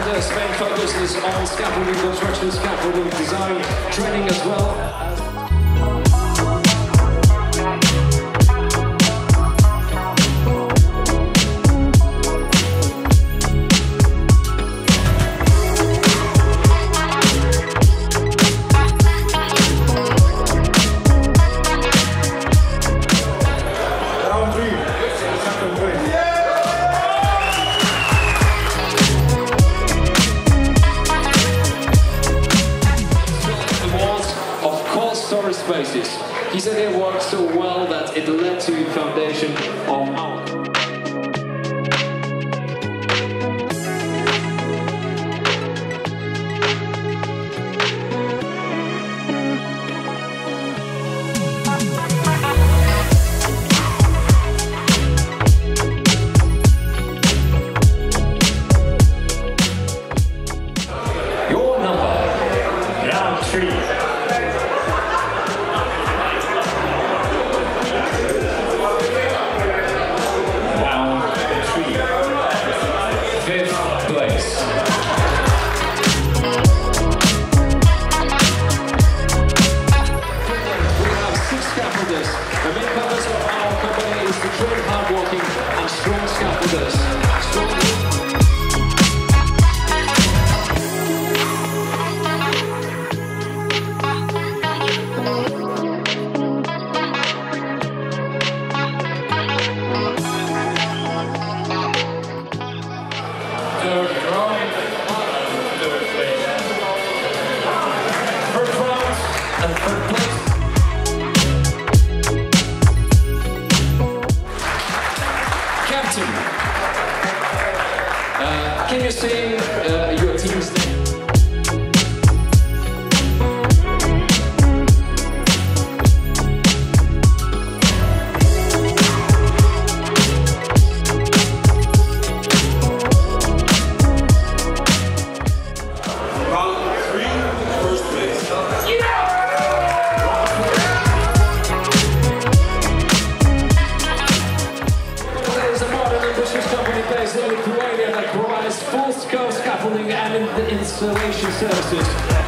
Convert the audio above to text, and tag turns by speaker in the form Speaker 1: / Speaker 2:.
Speaker 1: Scaffolders' main focus is on scaffolding construction, scaffolding design, training as well. Spaces. He said it worked so well that it led to the foundation of our. Your number, round 3. The main purpose of our company is to train hardworking and strong scaffolders. Third round, third place. First round and third place. Can you sing your team's name?
Speaker 2: Round 3, first place.
Speaker 1: There's a modern and British company based in Lithuania that provides full-scale scaffolding and installation services.